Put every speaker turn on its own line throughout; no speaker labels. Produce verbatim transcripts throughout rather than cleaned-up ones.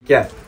क्या है?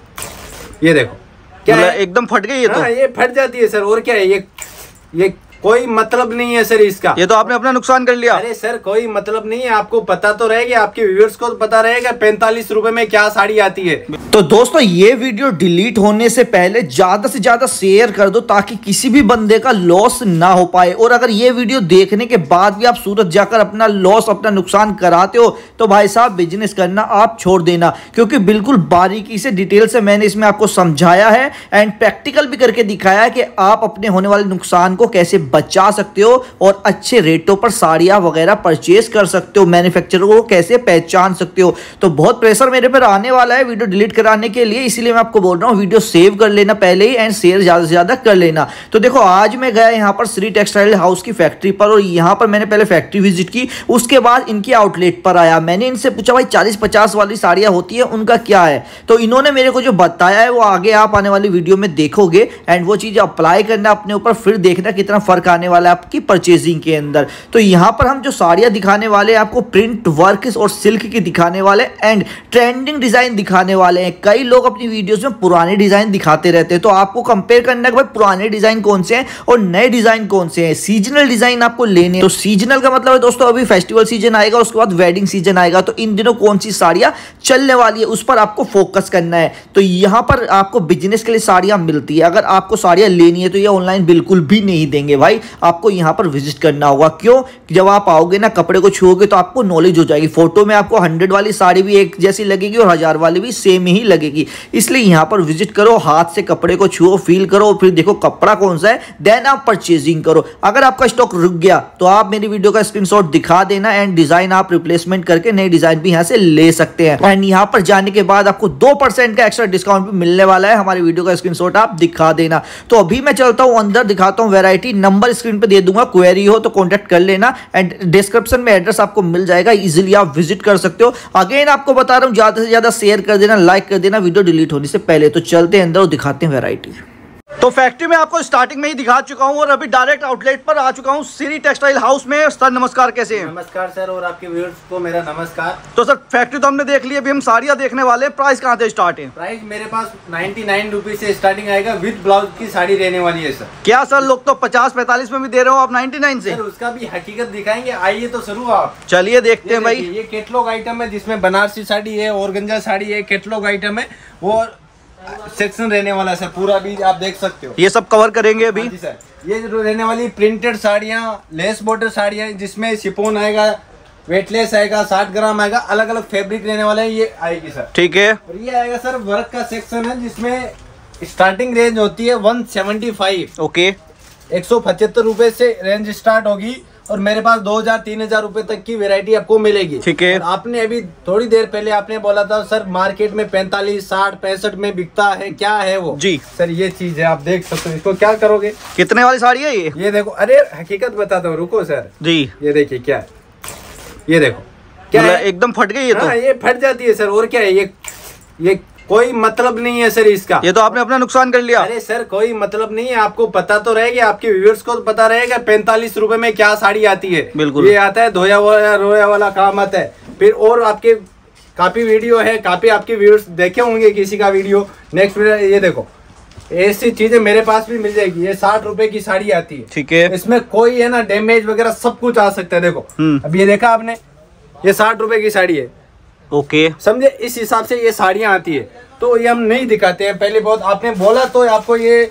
ये देखो क्या है?
एकदम फट गई ये तो।
हाँ, ये फट जाती है सर। और क्या है? ये ये कोई मतलब नहीं है सर इसका।
ये तो आपने अपना नुकसान कर लिया।
अरे सर कोई मतलब नहीं है, आपको पता तो रहेगा, आपके व्यूअर्स को तो पता रहेगा पैंतालीस रुपए में क्या साड़ी आती है।
तो दोस्तों ये वीडियो डिलीट होने से पहले ज्यादा से ज्यादा शेयर कर दो ताकि किसी भी बंदे का लॉस ना हो पाए। और अगर ये वीडियो देखने के बाद भी आप सूरत जाकर अपना लॉस अपना नुकसान कराते हो तो भाई साहब बिजनेस करना आप छोड़ देना, क्योंकि बिल्कुल बारीकी से डिटेल से मैंने इसमें आपको समझाया है एंड प्रैक्टिकल भी करके दिखाया है कि आप अपने होने वाले नुकसान को कैसे बचा सकते हो और अच्छे रेटों पर साड़ियां वगैरह परचेज कर सकते हो, मैन्युफैक्चरर को कैसे पहचान सकते हो। तो बहुत प्रेशर मेरे पर आने वाला है वीडियो डिलीट कराने के लिए, इसीलिए मैं आपको बोल रहा हूं वीडियो सेव कर लेना पहले ही एंड शेयर ज्यादा से ज्यादा कर लेना। तो देखो आज मैं गया यहां पर श्री टेक्सटाइल हाउस की फैक्ट्री पर और यहां पर मैंने पहले फैक्ट्री विजिट की, उसके बाद इनकी आउटलेट पर आया। मैंने इनसे पूछा भाई चालीस पचास वाली साड़ियां होती है उनका क्या है, तो इन्होंने मेरे को जो बताया है वो आगे आप आने वाली वीडियो में देखोगे एंड वो चीज अप्लाई करना अपने ऊपर, फिर देखना कितना फर्क आने वाला है आपकी परचेजिंग के अंदर। तो यहां पर हम जो साड़ियां दिखाने वाले हैं आपको प्रिंट वर्क और सिल्क की दिखाने वाले एंड ट्रेंडिंग डिजाइन दिखाने वाले हैं। कई लोग अपनी वीडियोस में पुराने डिजाइन दिखाते रहते हैं, तो आपको कंपेयर करना है कि भाई पुराने डिजाइन कौन से हैं और नए डिजाइन कौन से हैं। सीजनल डिजाइन आपको लेने, तो सीजनल का मतलब है दोस्तों अभी फेस्टिवल सीजन आएगा, उसके बाद वेडिंग सीजन आएगा, तो इन दिनों कौन सी साड़ियां चलने वाली है उस पर आपको फोकस करना है। तो यहां पर आपको बिजनेस के लिए साड़ियां मिलती है, अगर आपको साड़ियां लेनी है तो ये ऑनलाइन बिल्कुल भी नहीं देंगे भाई, आपको यहां पर विजिट करना होगा। क्यों? जब आप आओगे ना कपड़े को छुओगे तो आपको नॉलेज हो जाएगी। फोटो में आपको हंड्रेड वाली साड़ी भी एक जैसी लगेगी और हजार वाली भी सेम ही लगेगी, इसलिए यहां पर विजिट करो, हाथ से कपड़े को छुओ, फील करो, फिर देखो कपड़ा कौन सा है, देन आप परचेजिंग करो। अगर आपका स्टॉक रुक गया तो आप मेरी वीडियो का स्क्रीनशॉट दिखा देना एंड डिजाइन आप रिप्लेसमेंट करके नए डिजाइन भी यहां से ले सकते हैं। एंड यहां पर जाने के बाद आपको दो परसेंट का एक्स्ट्रा डिस्काउंट भी मिलने वाला है, हमारी वीडियो का स्क्रीनशॉट आप दिखा देना। तो अभी मैं चलता हूं अंदर, दिखाता हूं वैरायटी, नंबर स्क्रीन पे दे दूंगा, क्वेरी हो तो कॉन्टेक्ट कर लेना एंड डिस्क्रिप्शन में एड्रेस आपको मिल जाएगा, इजीली आप विजिट कर सकते हो। अगेन आपको बता रहा हूं ज्यादा से ज्यादा शेयर कर देना, लाइक कर देना वीडियो डिलीट होने से पहले। तो चलते हैं अंदर और दिखाते हैं वैरायटी।
तो फैक्ट्री में आपको स्टार्टिंग में ही दिखा चुका हूं और अभी डायरेक्ट आउटलेट पर आ चुका हूं श्री टेक्सटाइल हाउस में। सर नमस्कार, कैसे हैं?
नमस्कार सर, और आपके व्यूअर्स को मेरा नमस्कार।
तो सर फैक्ट्री तो हमने देख ली, अभी हम साड़ियां देखने वाले हैं। प्राइस कहां से स्टार्ट है?
प्राइस मेरे पास नाइन्टी नाइन रुपीज से स्टार्टिंग आएगा, विद ब्लाउज की साड़ी रहने वाली है सर।
क्या सर, लोग तो पचास पैंतालीस में भी दे रहे हो, आप नाइन्टी नाइन से?
सर उसका भी हकीकत दिखाएंगे, आइए तो शुरू आप।
चलिए देखते हैं भाई।
ये कैटलॉग आइटम है जिसमें बनारसी साड़ी है, ऑर्गेन्जा साड़ी है, कैटलॉग आइटम है, वो सेक्शन रहने वाला है सर, पूरा भी आप देख सकते हो।
ये सब कवर करेंगे अभी।
हाँ जी सर, ये जो रहने वाली प्रिंटेड साड़ियाँ, लेस बॉर्डर साड़ियाँ जिसमें शिफॉन आएगा, वेटलेस आएगा, साठ ग्राम आएगा, अलग अलग फैब्रिक रहने वाले हैं, ये आएगी सर। ठीक है। और ये आएगा सर वर्क का सेक्शन है जिसमें स्टार्टिंग रेंज होती है वन सेवेंटी फाइव।
ओके।
एक सौ पचहत्तर रुपए से रेंज स्टार्ट होगी और मेरे पास दो हजार तीन हजार रुपए तक की वैरायटी आपको मिलेगी।
ठीक है।
आपने अभी थोड़ी देर पहले आपने बोला था सर मार्केट में पैंतालीस साठ पैंसठ में बिकता है, क्या है वो? जी सर, ये चीज है, आप देख सकते हो। इसको क्या करोगे?
कितने वाली साड़ी है ये?
ये देखो, अरे हकीकत बताता हूँ, रुको सर जी। ये देखिए क्या है, ये देखो क्या है, एकदम
फट गई ये तो।
हाँ, ये फट जाती है सर। और क्या है, ये ये कोई मतलब नहीं है सर इसका।
ये तो आपने अपना नुकसान कर लिया।
अरे सर कोई मतलब नहीं है, आपको पता तो रहेगा, आपके व्यूअर्स को तो पता रहेगा पैंतालीस रुपए में क्या साड़ी आती है। बिल्कुल। ये आता है धोया हुआ रोया वाला काम आता है। फिर और आपके काफी वीडियो है, काफी आपके व्यूअर्स देखे होंगे किसी का वीडियो। नेक्स्ट वीडियो ये देखो, ऐसी चीजें मेरे पास भी मिल जाएगी। ये साठ रुपए की साड़ी आती है। ठीक है। इसमें कोई है ना डैमेज वगैरह सब कुछ आ सकता है। देखो अब ये देखा आपने, ये साठ रुपए की साड़ी है।
ओके,
समझे? इस हिसाब से ये साड़ियां आती है, तो ये हम नहीं दिखाते हैं। पहले बहुत आपने बोला तो आपको ये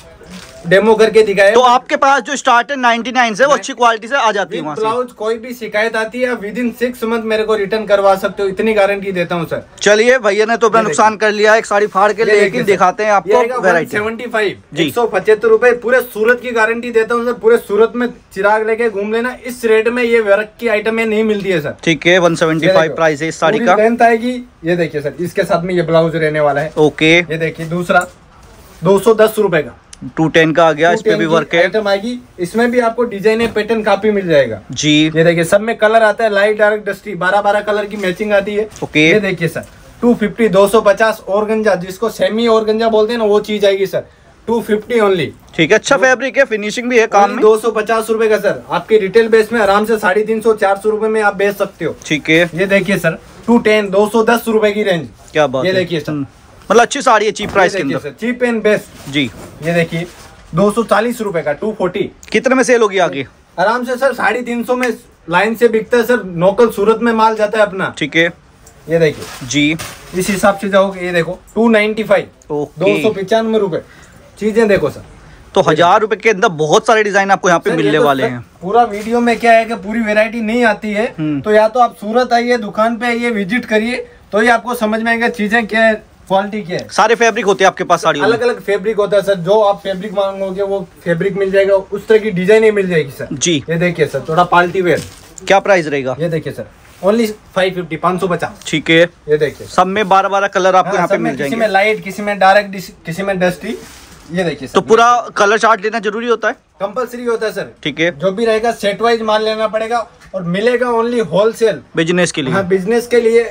डेमो करके दिखाया।
तो आपके पास जो स्टार्ट है नाइन्टी नाइन से, वो अच्छी क्वालिटी से आ जाती है वहाँ से।
ब्लाउज कोई भी शिकायत आती है विद इन सिक्स मंथ मेरे को रिटर्न करवा सकते हो, इतनी गारंटी देता हूँ सर।
चलिए भैया ने तो अपना नुकसान कर लिया, एक साड़ी फाड़ के, लेकिन दिखाते हैं आपको वैरायटी।
सेवेंटी फाइव एक सौ पचहत्तर रुपए, पूरे सूरत की गारंटी देता हूँ सर। पूरे सूरत में चिराग लेके घूम लेना, इस रेट में ये वर्क की आइटम नहीं मिलती है सर।
ठीक है, वन सेवेंटी फाइव प्राइस है इस साड़ी का।
लेंथ आएगी, ये देखिए सर, इसके साथ में ये ब्लाउज रहने वाला है। ओके, ये देखिए दूसरा दो सौ दस रुपए का
टू टेन का आ गया, इस पे भी वर्क है।
आइटम आएगी, इसमें भी आपको डिजाइन पैटर्न काफी मिल जाएगा जी। ये देखिए सब में कलर आता है, लाइट डार्क डस्टी, बारह बारह कलर की मैचिंग आती है। ओके, ये देखिए सर टू फिफ्टी दो सौ पचास ऑर्गेन्जा, जिसको सेमी ऑर्गेन्जा बोलते हैं ना, वो चीज आएगी सर टू फिफ्टी ओनली।
ठीक है, अच्छा फैब्रिक है, फिनिशिंग भी है काम में।
दो सौ पचास रुपए का सर, आपके रिटेल बेस में आराम से साढ़े तीन सौ चार सौ रुपए में आप बेच सकते हो। ठीक है, ये देखिए सर टू टेन दो सौ दस रुपए की रेंज। क्या बात, ये देखिए सर
मतलब अच्छी साड़ी है चीप प्राइस के अंदर,
चीप एंड बेस्ट
जी।
ये देखिए दो सौ चालीस रुपए का टू फोर्टी।
कितने में सेल होगी आगे?
आराम से सर साढ़े तीन सौ में लाइन से बिकता है सर, लोकल सूरत में माल जाता है अपना।
ठीक है,
ये देखिए
जी,
इस हिसाब से जाओगे। ये देखो टू नाइन्टी फाइव, दो सौ पिचानवे रुपए। चीजें देखो सर,
तो हजार रुपए के अंदर बहुत सारे डिजाइन आपको यहाँ पे मिलने तो वाले हैं।
पूरा वीडियो में क्या है कि पूरी वैरायटी नहीं आती है, तो या तो आप सूरत आइए, दुकान पे आइए, विजिट करिए, तो ये आपको समझ में आएगा चीजें क्या है, क्वालिटी क्या है।
सारे फैब्रिक होते हैं आपके पास साड़ियों में?
अलग अलग फैब्रिक होता है सर, जो आप फैब्रिक मांगोगे वो फैब्रिक मिल जाएगा, उस तरह की डिजाइन मिल जाएगी सर।
जी,
ये देखिए सर, थोड़ा पार्टी वेयर।
क्या प्राइस रहेगा?
ये देखिए सर, ओनली फाइव फिफ्टी, पाँच सौ पचास।
ठीक है,
ये देखिए
सब में बारह बारह कलर आपको यहाँ पे मिल जाएंगे।
किसी में लाइट, किसी में डार्क, किसी में डस्टी। ये देखिए
तो पूरा कलर चार्ट लेना जरूरी होता है?
कंपलसरी होता है सर।
ठीक है,
जो भी रहेगा सेट वाइज माल लेना पड़ेगा, और मिलेगा ओनली होलसेल
बिजनेस के लिए।
हाँ, बिजनेस के लिए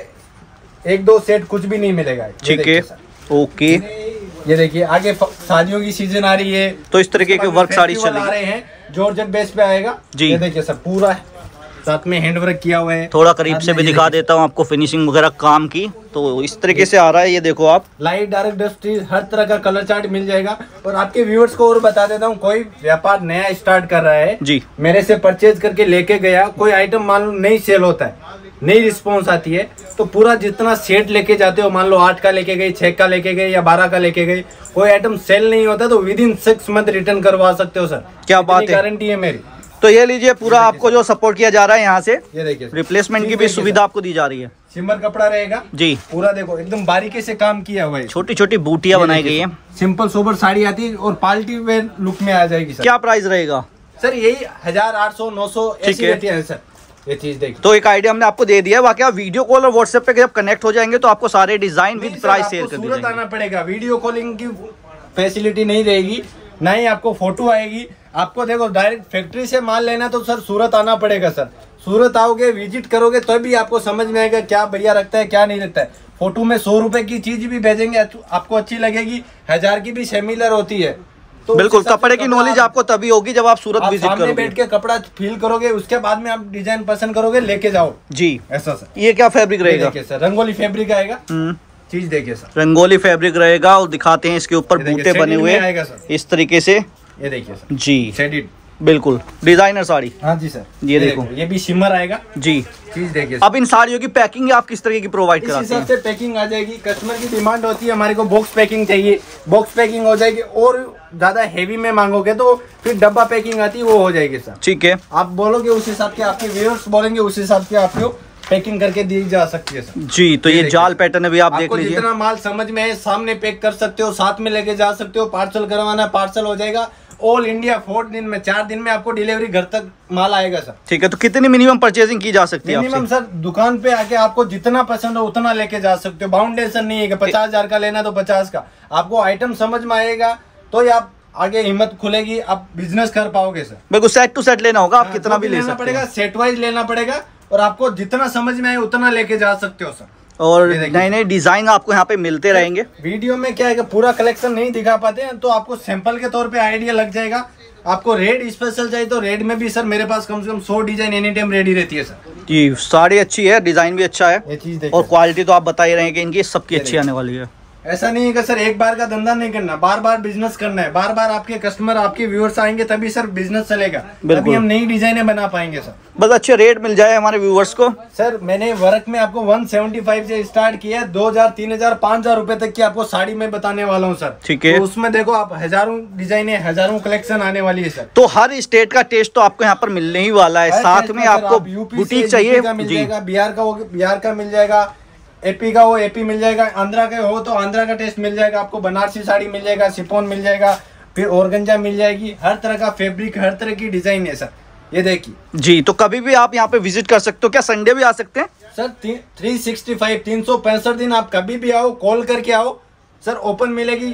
एक दो सेट कुछ भी नहीं मिलेगा।
ठीक है, ओके।
ये देखिए आगे शादियों की सीजन आ रही है,
तो इस तरीके के वर्क साड़ी चल
रहे हैं, जॉर्जेट बेस पे आएगा जी। ये देखिए सर, पूरा साथ में हैंड वर्क किया हुआ है।
थोड़ा करीब से भी दिखा देता हूँ आपको फिनिशिंग वगैरह काम की, तो इस तरीके से आ रहा है। ये देखो आप,
लाइट डार्क डस्टी हर तरह का कलर चार्ट मिल जाएगा। और आपके व्यूअर्स को और बता देता हूँ, कोई व्यापार नया स्टार्ट कर रहा है
जी,
मेरे से परचेज करके लेके गया, कोई आइटम मान लो नहीं सेल होता है, नई रिस्पॉन्स आती है, तो पूरा जितना सेट लेके जाते हो, मान लो आठ का लेके गए, छह का लेके गए या बारह का लेके गए, कोई आइटम सेल नहीं होता तो within six month return करवा सकते हो सर।
क्या बात है,
गारंटी है मेरी।
तो ये लीजिए, पूरा आपको जो सपोर्ट किया जा रहा है यहाँ से,
ये देखिए
रिप्लेसमेंट की भी सुविधा आपको दी जा रही है।
सिमर कपड़ा रहेगा जी, पूरा देखो एकदम बारीकी से काम किया हुआ है,
छोटी छोटी बूटियां बनाई गई है।
सिंपल सोबर साड़ी आती है और पार्टी वेयर लुक में आ जाएगी सर।
क्या प्राइस रहेगा
सर? यही हजार आठ सौ नौ सौ ऐसी रहती है सर। ये चीज देखिए,
तो एक आइडिया हमने आपको दे दिया है। बाकी आप वीडियो कॉल और व्हाट्सएप पे जब कनेक्ट हो जाएंगे तो आपको सारे डिजाइन विद प्राइस शेयर कर देंगे।
सूरत आना पड़ेगा, वीडियो कॉलिंग की फैसिलिटी नहीं रहेगी, ना ही आपको फोटो आएगी। आपको देखो डायरेक्ट फैक्ट्री से माल लेना तो सर सूरत आना पड़ेगा सर। सूरत आओगे, विजिट करोगे, तो भी आपको समझ में आएगा क्या बढ़िया रखता है क्या नहीं रखता है। फोटो में सौ रुपए की चीज भी भेजेंगे, आपको अच्छी लगेगी, हजार की भी सिमिलर होती है।
तो बिल्कुल, कपड़े की नॉलेज आपको तभी होगी जब आप सूरत विजिट करोगे,
बैठ के कपड़ा फील करोगे, उसके बाद में आप डिजाइन पसंद करोगे, लेके जाओ जी। ऐसा सर।
ये क्या फैब्रिक रहेगा?
सर रंगोली फैब्रिक आएगा। चीज देखिए सर,
रंगोली फैब्रिक रहेगा, और दिखाते हैं इसके ऊपर बूटे बने हुए इस तरीके से।
ये देखिए सर
जी,
शेडेड,
बिल्कुल डिजाइनर साड़ी।
हाँ जी सर,
ये देखो,
ये भी शिमर आएगा जी। चीज देखिए,
अब इन साड़ियों की पैकिंग आप किस तरीके की प्रोवाइड कराते हैं?
इस हिसाब से पैकिंग आ जाएगी। कस्टमर की डिमांड होती है हमारे को बॉक्स पैकिंग चाहिए, बॉक्स पैकिंग हो जाएगी। और ज्यादा हेवी में मांगोगे तो फिर डब्बा पैकिंग आती है, वो हो जाएगी सर। ठीक है, आप बोलोगे उस हिसाब के, आपके व्यूअर्स बोलेंगे उस हिसाब के आपको पैकिंग करके दी जा सकती है सर जी। तो ये जाल पैटर्न अभी आप देख लीजिए, जितना माल समझ में है सामने पैक कर सकते हो, साथ में लेके जा सकते हो। पार्सल करवाना पार्सल हो जाएगा। ऑल इंडिया फोर दिन में, चार दिन में आपको डिलीवरी घर तक माल आएगा सर। ठीक है, तो कितनी मिनिमम परचेजिंग की जा सकती है? मिनिमम सर दुकान पे आके आपको जितना पसंद हो उतना लेके जा सकते हो। बाउंडेशन नहीं है कि पचास हजार का लेना तो पचास का, आपको आइटम समझ में आएगा तो ये आप आगे हिम्मत खुलेगी, आप बिजनेस कर पाओगे सर। बिल्कुल, सेट टू सेट लेना होगा, आप कितना भी ले सकते पड़ेगा, सेट वाइज लेना पड़ेगा, और आपको जितना समझ में आए उतना लेके जा सकते हो सर। और नए नए डिजाइन आपको यहाँ पे मिलते रहेंगे। वीडियो में क्या है कि पूरा कलेक्शन नहीं दिखा पाते हैं, तो आपको सैंपल के तौर पे आइडिया लग जाएगा। आपको रेड स्पेशल चाहिए तो रेड में भी सर मेरे पास कम से कम सौ डिजाइन एनी टाइम रेडी रहती है सर जी। साड़ी अच्छी है, डिजाइन भी अच्छा है, ये चीज और क्वालिटी तो आप बता ही रहे हैं कि इनकी सबकी अच्छी आने वाली है। ऐसा नहीं है कि सर एक बार का धंधा नहीं करना, बार बार बिजनेस करना है। बार बार आपके कस्टमर, आपके व्यूअर्स आएंगे तभी सर बिजनेस चलेगा, तभी हम नई डिजाइने बना पाएंगे सर। बस अच्छे रेट मिल जाए हमारे व्यूअर्स को। सर मैंने वर्क में आपको एक सौ पचहत्तर से स्टार्ट किया है, दो हजार, तीन हजार, पाँच हजार रुपए तक की आपको साड़ी में बताने वाला हूँ सर। ठीक है, तो उसमें देखो आप हजारों डिजाइने, हजारों कलेक्शन आने वाली है सर। तो हर स्टेट का टेस्ट तो आपको यहाँ पर मिलने ही वाला है, साथ में आपको बुटीक चाहिए मिल जाएगा, बिहार का हो बिहार का मिल जाएगा, एपी का हो एपी मिल जाएगा, आंध्रा का हो तो आंध्रा का टेस्ट मिल जाएगा, आपको बनारसी साड़ी मिल जाएगा, शिफॉन मिल जाएगा, फिर ऑर्गेंजा मिल जाएगी। हर तरह का फैब्रिक, हर तरह की डिजाइन है सर। ये देखिए जी, तो कभी भी आप यहाँ पे विजिट कर सकते हो। क्या संडे भी आ सकते हैं सर? थ्री सिक्सटी फाइव तीन सौ पैंसठ दिन आप कभी भी आओ, कॉल करके आओ सर, ओपन मिलेगी।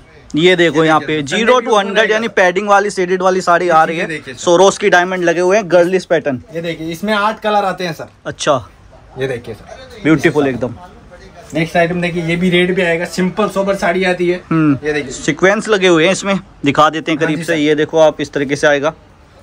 ये देखो यहाँ पे जीरो टू हंड्रेड यानी पैडिंग वाली शेडेड वाली साड़ी आ रही है, सोरोस की डायमंड लगे हुए हैं, गर्लिश पैटर्न। ये देखिए इसमें आठ कलर आते हैं सर। अच्छा, ये देखिए सर ब्यूटीफुल एकदम। नेक्स्ट आइटम देखिए, ये भी रेड पे आएगा, सिंपल सोबर साड़ी आती है। ये देखिए सीक्वेंस लगे हुए हैं इसमें, दिखा देते हैं करीब से। ये देखो आप, इस तरीके से आएगा,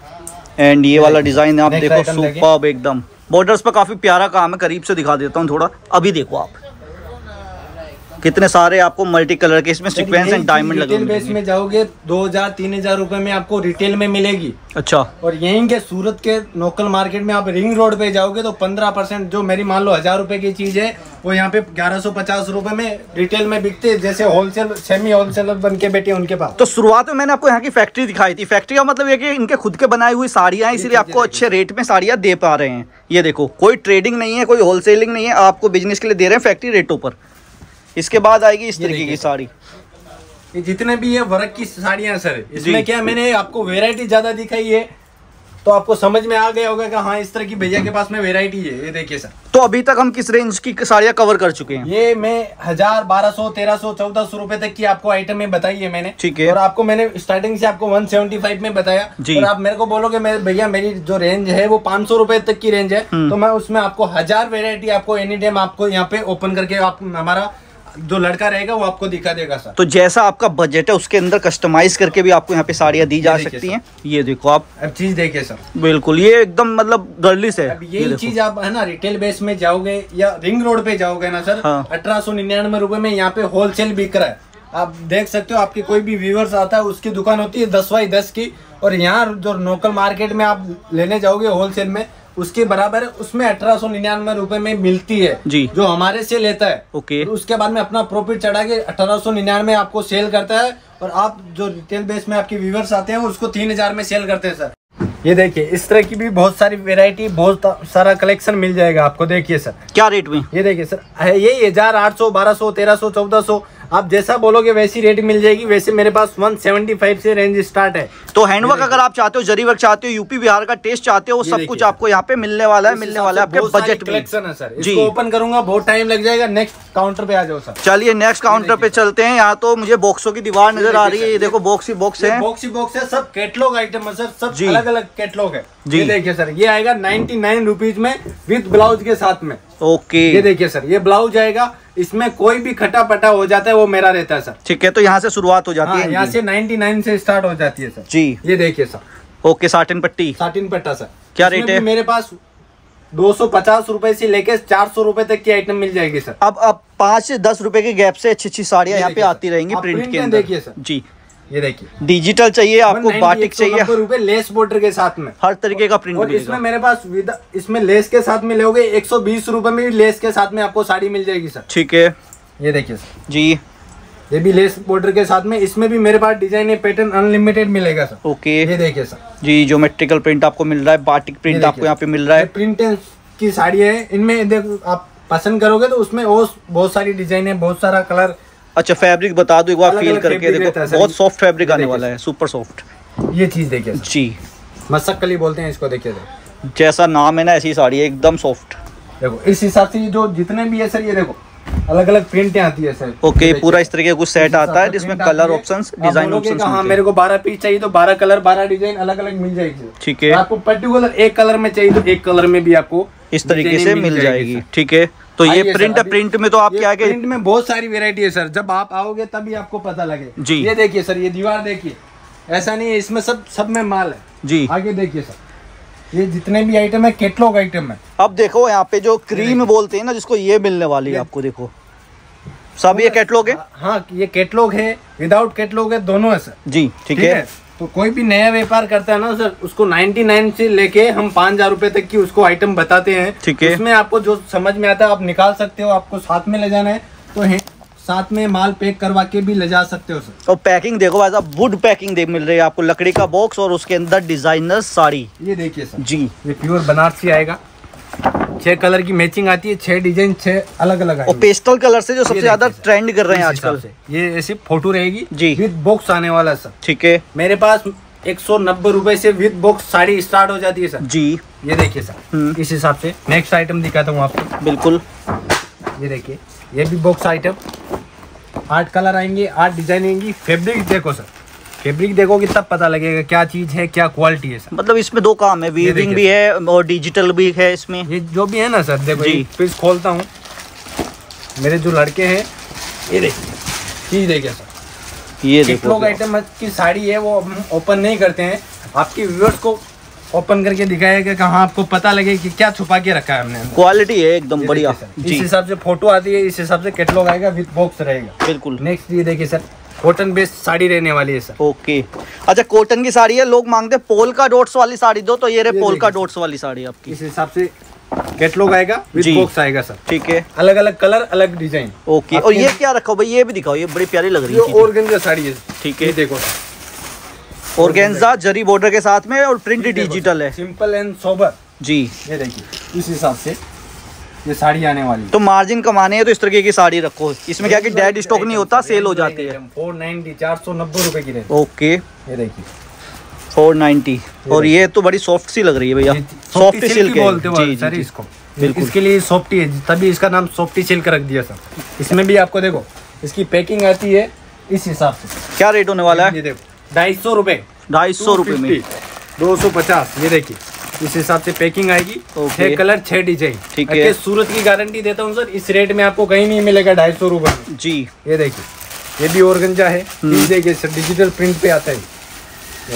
एंड ये वाला डिजाइन आप देखो सुपर्ब एकदम। बॉर्डर्स पर काफी प्यारा काम है, करीब से दिखा देता हूँ थोड़ा। अभी देखो आप,
कितने सारे आपको मल्टी कलर के इसमें सीक्वेंस एंड डायमंड लगे
रिटेल बेस में जाओगे दो हजार तीन हजार रुपए में आपको रिटेल में मिलेगी।
अच्छा।
और यहीं के सूरत के लोकल मार्केट में आप रिंग रोड पे जाओगे तो पंद्रह परसेंट जो मेरी मान लो हजार रुपए की चीज है वो यहाँ पे ग्यारह सौ पचास रुपए में रिटेल में बिकते, जैसे होलसेल सेमी होलसेलर बन के बैठे उनके पास।
तो शुरुआत में मैंने आपको यहाँ की फैक्ट्री दिखाई थी। फैक्ट्री का मतलब ये कि इनके खुद के बनाई हुई साड़ियाँ, इसलिए आपको अच्छे रेट में साड़ियाँ दे पा रहे हैं। ये देखो, कोई ट्रेडिंग नहीं है, कोई होलसेलिंग नहीं है, आपको बिजनेस के लिए दे रहे हैं फैक्ट्री रेटों पर। इसके बाद आएगी इस तरीके की साड़ी।
ये जितने भी ये वर्क की साड़ियाँ सर, इसमें क्या मैंने आपको वेरायटी ज्यादा दिखाई है तो आपको समझ में आ गया होगा कि हाँ इस तरह की भैया के पास में वेरायटी है। ये देखिए सर।
तो अभी तक हम किस रेंज की साड़ियाँ कवर कर चुके हैं?
ये मैं हजार, बारह सौ, तेरह सौ, चौदह सौ रुपए तक की आपको आइटम में बताई है मैंने।
ठीक है।
और आपको मैंने स्टार्टिंग से आपको वन सेवेंटी फाइव में बताया और आप मेरे को बोलोगे मेरे भैया मेरी जो रेंज है वो पाँच सौ रुपए तक की रेंज है, तो मैं उसमें आपको हजार वेरायटी आपको एनी टाइम आपको यहाँ पे ओपन करके आप हमारा जो लड़का रहेगा वो आपको दिखा देगा सर।
तो जैसा आपका बजट है उसके अंदर कस्टमाइज करके भी आपको यहाँ पे साड़ियाँ दी जा सकती हैं। ये देखो आप,
अब चीज देखिए सर।
बिल्कुल, ये एकदम मतलब गर्लिश है।
अब यही चीज आप है ना रिटेल बेस में जाओगे या रिंग रोड पे जाओगे ना सर,
हाँ।
अठारह सौ निन्यानवे रुपए में यहाँ पे होलसेल बिक रहा है। आप देख सकते हो, आपकी कोई भी व्यूअर्स आता है उसकी दुकान होती है दस बाई दस की, और यहाँ जो लोकल मार्केट में आप लेने जाओगे होलसेल में उसके बराबर है, उसमें अठारह सौ निन्यानवे रुपए में मिलती है
जी,
जो हमारे से लेता है।
ओके।
तो उसके बाद में अपना प्रॉफिट चढ़ा के अठारह सौ निन्यानवे आपको सेल करता है, और आप जो रिटेल बेस में आपके व्यूअर्स आते हैं उसको तीन हजार में सेल करते हैं सर। ये देखिए, इस तरह की भी बहुत सारी वेरायटी, बहुत सारा कलेक्शन मिल जाएगा आपको। देखिए सर, क्या
रेट में?
ये देखिए सर, यही हजार, आठ सौ, बारह सौ, तेरह सौ, चौदह सौ, आप जैसा बोलोगे वैसी रेट मिल जाएगी। वैसे मेरे पास एक सौ पचहत्तर से रेंज स्टार्ट है।
तो हैंडवर्क अगर आप चाहते हो, जरी वर्क चाहते हो, यूपी बिहार का टेस्ट चाहते हो, वो सब कुछ आपको यहाँ पे मिलने वाला है, मिलने वाला है आपके बजट में।
कलेक्शन है सर। इसको ओपन करूंगा बहुत टाइम लग जाएगा। नेक्स्ट काउंटर पे आ जाओ सर।
चलिए नेक्स्ट काउंटर पे चलते हैं। यहाँ तो मुझे बॉक्सों की दीवार नजर आ रही है। ये देखो बॉक्स ही बॉक्स है,
बॉक्स ही बॉक्स है, सब कैटलॉग आइटम है सर, सब अलग अलग कैटलॉग है। ये देखिए सर, ये आएगा नाइन्टी नाइन रुपीज में विद ब्लाउज के साथ में।
ओके।
ये देखिए सर, ये ब्लाउज आएगा, इसमें कोई भी खटा पटा हो जाता है वो मेरा रहता है सर।
ठीक है, तो यहाँ से शुरुआत हो जाती
हाँ,
है।
यहाँ से निन्यानवे से स्टार्ट हो जाती है सर
जी।
ये देखिए सर।
ओके, साटिन पट्टी,
साटिन पट्टा सर।
क्या रेट है?
मेरे पास दो सौ पचास रुपए से लेके चार सौ रुपए तक की आइटम मिल जाएगी सर।
अब अब पाँच से दस रुपए के गैप से अच्छी अच्छी साड़ियाँ यहाँ पे आती रहेंगी प्रिंट के अंदर।
देखिए सर जी, ये देखिए
डिजिटल चाहिए आपको, बाटिक चाहिए,
रुपए लेस बॉर्डर के साथ में
हर तरीके का प्रिंट।
और इसमें मेरे पास विद इसमें लेस के साथ में लोगे एक सौ बीस रुपए में भी लेस के साथ में आपको साड़ी मिल जाएगी सर।
ठीक है,
ये देखिए सर
जी,
ये भी लेस बॉर्डर के साथ में। इसमें भी मेरे पास डिजाइन पैटर्न अनलिमिटेड मिलेगा सर।
ओके,
ये देखिए सर
जी, ज्योमेट्रिकल प्रिंट आपको मिल रहा है, बाटिक प्रिंट आपको यहाँ पे मिल रहा है।
प्रिंट की साड़ी है, इनमें देखो आप पसंद करोगे तो उसमें और बहुत सारी डिजाइन है, बहुत सारा कलर।
अच्छा, फैब्रिक बता दो एक बार फील करके देखो, बहुत सॉफ्ट फैब्रिक आने वाला है, सुपर सॉफ्ट।
ये चीज देखिए
जी,
मसक्कली बोलते हैं इसको। देखिए
जैसा नाम है ना ऐसी साड़ी है, एकदम सॉफ्ट।
देखो इस हिसाब से जो जितने भी है सर, ये देखो अलग अलग प्रिंटें आती है सर।
ओके, पूरा इस तरीके का कुछ सेट आता है जिसमें कलर ऑप्शंस, डिजाइन ऑप्शंस।
हाँ, मेरे को बारह पीस चाहिए तो बारह कलर, बारह डिजाइन अलग अलग मिल जाएगी।
ठीक है,
आपको पर्टिकुलर एक कलर में चाहिए तो एक कलर में भी आपको
इस तरीके से मिल जाएगी। ठीक है, तो ये प्रिंट है, प्रिंट में तो आप क्या है,
प्रिंट में बहुत सारी वेरायटी है सर। जब आप आओगे तभी आपको पता लगे
जी।
ये देखिए सर, ये दीवार देखिए, ऐसा नहीं है, इसमें सब सब में माल है जी। आगे देखिए सर, ये जितने भी आइटम है कैटलॉग आइटम है।
अब देखो यहाँ पे जो क्रीम बोलते हैं ना जिसको, ये मिलने वाली है आपको। देखो सब ये कैटलॉग है।
हाँ, ये कैटलॉग है, विदाउट कैटलॉग है, दोनों है सर जी। ठीक है, तो कोई भी नया व्यापार करता है ना सर, उसको निन्यानवे से लेके हम पाँच हजार रुपए तक की उसको आइटम बताते हैं।
ठीक है,
उसमें आपको जो समझ में आता है आप निकाल सकते हो। आपको साथ में ले जाना है तो है, साथ में माल पैक करवा के भी ले जा सकते हो सर।
और पैकिंग देखो, ऐसा वुड पैकिंग दे मिल रही है आपको, लकड़ी का बॉक्स और उसके अंदर डिजाइनर साड़ी।
ये देखिए सर
जी,
ये प्योर बनारसी आएगा, छह कलर की मैचिंग आती है, छह डिजाइन, छह अलग अलग।
और पेस्टल कलर से जो सबसे ज्यादा ट्रेंड कर रहे हैं आजकल,
ये ऐसी फोटो रहेगी
जी,
विद बॉक्स आने वाला सर।
ठीक है,
मेरे पास एक सौ नब्बे रुपए से विद बॉक्स साड़ी स्टार्ट हो जाती है सर
जी।
ये देखिए सर, इस हिसाब से नेक्स्ट आइटम दिखाता हूँ आपको।
बिल्कुल,
ये देखिए, ये भी बॉक्स आइटम, आठ कलर आएंगे, आठ डिजाइन आएंगी। फैब्रिक देखो सर, फैब्रिक देखोगे तब पता लगेगा क्या चीज है, क्या क्वालिटी है सर।
मतलब इसमें दो काम है, वीविंग भी है और डिजिटल भी है इसमें।
ये जो भी है ना सर, देखो जी, पीस खोलता हूँ, मेरे जो लड़के हैं, ये देखिए चीज देखिए सर,
ये देखो
आइटम की साड़ी है वो हम ओपन नहीं करते हैं, आपके व्यूअर्स को ओपन करके दिखाएगा कि हाँ आपको पता लगे कि क्या छुपा के रखा है हमने।
क्वालिटी है एकदम बढ़िया।
इस हिसाब से फोटो आती है, इस हिसाब से कैटलॉग आएगा, विद बॉक्स रहेगा।
बिल्कुल।
नेक्स्ट ये देखिए सर, कॉटन बेस्ड साड़ी रहने वाली है सर।
ओके, अच्छा कॉटन की साड़ी है, लोग मांगते हैं पोल्का डॉट्स वाली साड़ी दो, तो ये रहे पोल्का डॉट्स वाली साड़ी आपकी।
इस हिसाब से कैटलॉग आएगा, विद बॉक्स आएगा सर।
ठीक है,
अलग अलग कलर, अलग डिजाइन।
ओके, और ये क्या रखा भाई, ये भी दिखाओ, ये बड़ी प्यारी लग रही है।
ये ऑर्गेन्जा साड़ी है।
ठीक है,
देखो
ऑर्गेन्जा जरी बॉर्डर के साथ में और प्रिंट डिजिटल है,
सिंपल एंड सोबर जी। ये देखिए इस हिसाब से ये साड़ी आने वाली।
तो मार्जिन कमाने हैं तो इस तरीके की साड़ी रखो, इसमें क्या कि डेड स्टॉक नहीं होता, सेल हो जाती है।
फोर नाइनटी, चार सौ नब्बे रुपए की रेंज।
ओके,
ये देखिए
फोर नाइनटी, और ये तो बड़ी सॉफ्ट सी लग रही है भैया, सॉफ्टी सिल्क बोलते हैं सर
इसको। इसके लिए सॉफ्टी है, तभी इसका नाम सॉफ्टी सिल्क रख दिया सर। इसमें भी आपको देखो इसकी पैकिंग आती है इस हिसाब से।
क्या रेट होने वाला है?
ये देखो ढाई सौ रुपए,
ढाई सौ रुपए में
दो सौ पचास। ये देखिए इस हिसाब से पैकिंग आएगी। छह कलर, छह डिजाइन।
ठीक है,
सूरत की गारंटी देता हूँ सर, इस रेट में आपको कहीं नहीं मिलेगा ढाई सौ रुपए में
जी।
ये देखिए ये भी ऑर्गेन्जा है, ये देखिए सर डिजिटल प्रिंट पे आता है। ये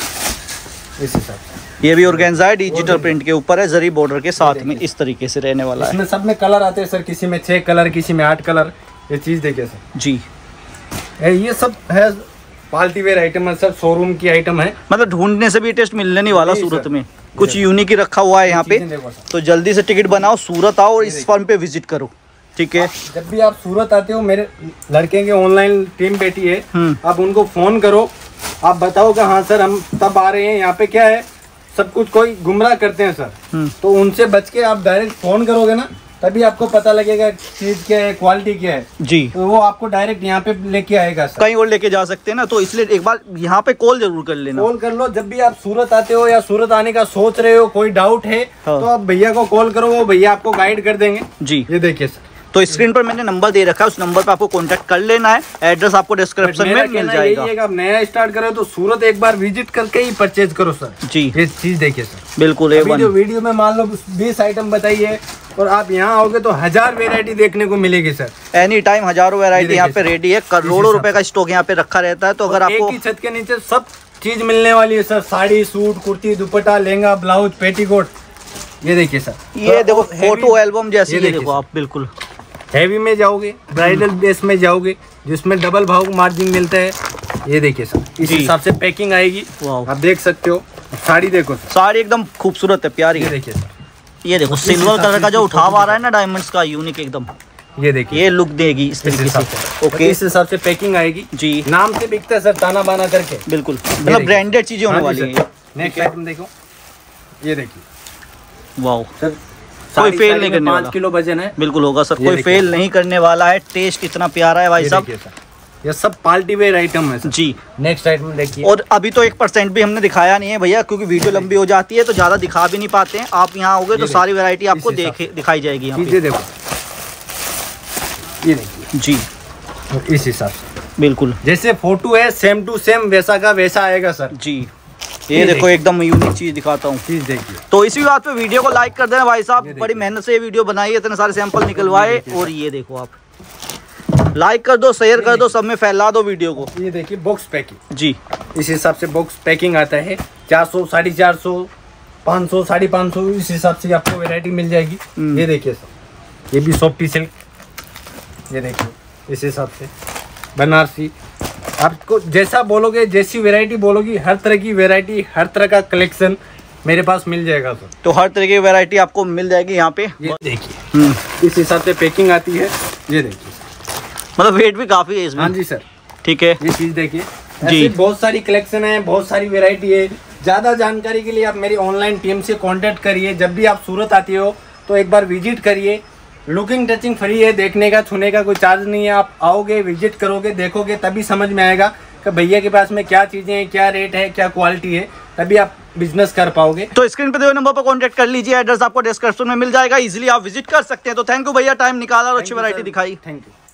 देखिए इस हिसाब से
ये भी ऑर्गेन्जा है, डिजिटल प्रिंट के ऊपर है, जरी बॉर्डर के साथ में इस तरीके से रहने वाला है।
इसमें सब में कलर आते हैं सर, किसी में छह कलर, किसी में आठ कलर। ये चीज देखिए सर
जी,
ये सब है पार्टी वेयर आइटम है सर, शोरूम की आइटम है।
मतलब ढूंढने से भी टेस्ट मिलने नहीं वाला सूरत में, कुछ यूनिक ही रखा हुआ है यहाँ पे। तो जल्दी से टिकट बनाओ, सूरत आओ और इस फर्म पे विजिट करो। ठीक है,
जब भी आप सूरत आते हो, मेरे लड़के के ऑनलाइन टीम बैठी है, आप उनको फोन करो, आप बताओ कि हाँ सर हम तब आ रहे हैं। यहाँ पे क्या है, सब कुछ कोई गुमराह करते हैं सर, तो उनसे बच के आप डायरेक्ट फोन करोगे ना, तभी आपको पता लगेगा चीज क्या है, क्वालिटी क्या है
जी।
तो वो आपको डायरेक्ट यहाँ पे लेके आएगा सर।
कहीं और लेके जा सकते हैं ना, तो इसलिए एक बार यहाँ पे कॉल जरूर कर लेना।
कॉल कर लो जब भी आप सूरत आते हो या सूरत आने का सोच रहे हो, कोई डाउट है हाँ। तो आप भैया को कॉल करो, वो भैया आपको गाइड कर देंगे जी। ये देखिए सर,
तो स्क्रीन पर मैंने नंबर दे रखा है, उस नंबर पर आपको कांटेक्ट कर लेना है, एड्रेस आपको डिस्क्रिप्शन में मिल जाएगा।
यही है, आप नया स्टार्ट करो तो सूरत एक बार विजिट करके ही परचेज करो सर जी। ये चीज देखिए सर,
बिल्कुल।
अभी जो वीडियो में मान लो बीस आइटम बताई है, और आप यहाँ आओगे तो हजार वेरायटी देखने को मिलेगी सर।
एनी टाइम हजारों वेरायटी यहाँ पे रेडी है, करोड़ों रुपए का स्टॉक यहाँ पे रखा रहता है। तो अगर आपको
एक ही छत के नीचे सब चीज मिलने वाली है sir, sari, suit, kurti, dupatta, lehenga, blouse, petticoat. ये देखिए सर,
ये देखो फोटो एल्बम जैसी, ये देखो आप बिल्कुल
हैवी में जाओगे, ब्राइडल बेस में जाओगे जिसमें डबल भाव मार्जिन मिलता है। ये देखिए सर, इस हिसाब से पैकिंग आएगी, आप देख सकते हो। साड़ी देखो सर,
साड़ी एकदम खूबसूरत है, प्यारी है।
देखिए सर,
ये देखो सिल्वर कलर का जो उठाव आ रहा है ना डायमंड्स का, यूनिक एकदम।
ये देखिए
ये लुक देगी इस तरीके से। ओके,
इस हिसाब से पैकिंग आएगी जी। नाम से बिकता है सर, ताना बाना करके, बिल्कुल
मतलब ब्रांडेड चीजें होने वाली है।
नेक्स्ट आइटम देखो, ये देखिए
वाओ
सर,
कोई फेल नहीं करने वाला,
पाँच किलो वजन है,
बिल्कुल होगा सर, कोई फेल नहीं करने वाला है। टेस्ट इतना प्यारा है भाई साहब,
ये सब पार्टी वेयर आइटम है
जी।
नेक्स्ट आइटम देखिए,
और अभी तो एक परसेंट भी हमने दिखाया नहीं है भैया, क्योंकि वीडियो लंबी हो जाती है तो ज्यादा दिखा भी नहीं पाते हैं। आप यहाँ आओगे तो सारी वैरायटी आपको देखे दिखाई जाएगी यहाँ पे।
देखो ये देखिए
जी,
इस हिसाब से
बिल्कुल
जैसे फोटो है सेम टू सेम वैसा का वैसा आएगा सर
जी। ये, ये देखो एकदम यूनिक चीज दिखाता हूँ,
चीज देखिए।
तो इसी बात पे वीडियो को लाइक कर देना भाई साहब, बड़ी मेहनत से ये वीडियो बनाई है, इतने सारे सैंपल निकलवाए। और ये देखो आप लाइक कर दो, शेयर कर दो, सब में फैला दो वीडियो को।
ये देखिए बॉक्स पैकिंग
जी,
इस हिसाब से बॉक्स पैकिंग आता है। चार सौ, साढ़े चार सौ, पाँच सौ, साढ़े पाँच सौ, इस हिसाब से आपको वैरायटी मिल जाएगी। ये देखिए सर, ये भी सॉफ्टी सिल्क, ये देखिए इस हिसाब से बनारसी। आपको जैसा बोलोगे, जैसी वैरायटी बोलोगी, हर तरह की वैरायटी, हर तरह का कलेक्शन मेरे पास मिल जाएगा सर।
तो हर तरह की वैरायटी आपको मिल जाएगी यहाँ पे।
ये देखिए इस हिसाब से पैकिंग आती है। ये देखिए
मतलब वेट भी काफी है इसमें।
हाँ जी सर,
ठीक है।
ये चीज देखिए जी, बहुत सारी कलेक्शन है, बहुत सारी वैरायटी है। ज्यादा जानकारी के लिए आप मेरी ऑनलाइन टीम से कांटेक्ट करिए। जब भी आप सूरत आते हो तो एक बार विजिट करिए। लुकिंग टचिंग फ्री है, देखने का छूने का कोई चार्ज नहीं है। आप आओगे, विजिट करोगे, देखोगे, तभी समझ में आएगा कि भैया के पास में क्या चीजें हैं, क्या रेट है, क्या क्वालिटी है, तभी आप बिजनेस कर पाओगे।
तो स्क्रीन पे दिए नंबर पर कांटेक्ट कर लीजिए, एड्रेस आपको डिस्क्रिप्शन में मिल जाएगा, इजीली आप विजिट कर सकते हैं। तो थैंक यू भैया, टाइम निकाला और अच्छी वैरायटी दिखाई।
Thank you.